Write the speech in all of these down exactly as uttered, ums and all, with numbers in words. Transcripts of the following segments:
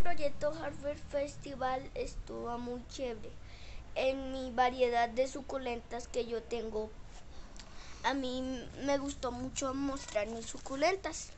proyecto Harvard Festival estuvo muy chévere. En mi variedad de suculentas que yo tengo, a mí me gustó mucho mostrar mis suculentas.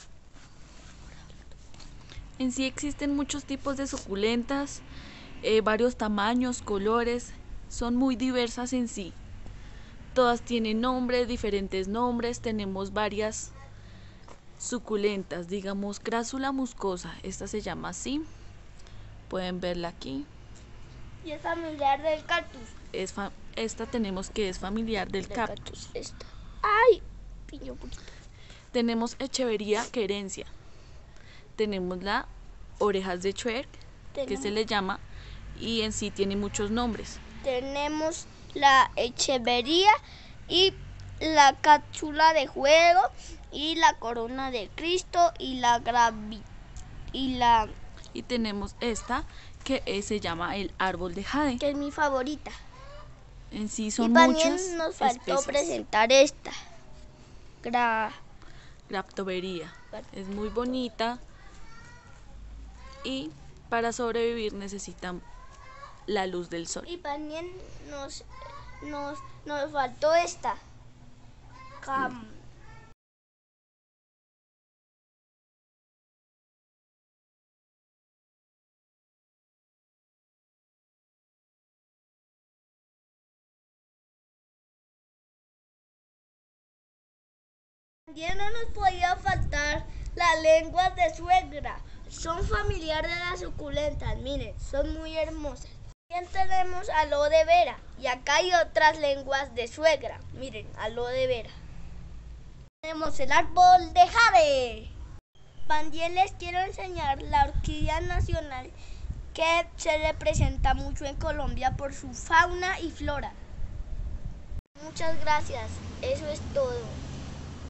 En sí existen muchos tipos de suculentas, eh, varios tamaños, colores, son muy diversas en sí. Todas tienen nombres, diferentes nombres, tenemos varias suculentas, digamos Crassula muscosa, esta se llama así, pueden verla aquí. Y es familiar del cactus. Es esta tenemos que es familiar del, del cactus. cactus. Esta. Ay, piño poquito. Tenemos Echeveria querencia. Tenemos la orejas de Schwerk, que se le llama, y en sí tiene muchos nombres. Tenemos la Echeveria y la cápsula de juego y la corona de Cristo y la gravi y la y tenemos esta que es, se llama el árbol de jade, que es mi favorita. En sí son y también muchas nos faltó especies. presentar esta Gra Graptoveria, es muy bonita y para sobrevivir necesitan la luz del sol. Y también nos nos nos faltó esta Cam También no nos podía faltar las lenguas de suegra. Son familiares de las suculentas, miren, son muy hermosas. También tenemos aloe de vera y acá hay otras lenguas de suegra. Miren, aloe de vera. Tenemos el árbol de jade. También les quiero enseñar la orquídea nacional que se representa mucho en Colombia por su fauna y flora. Muchas gracias, eso es todo.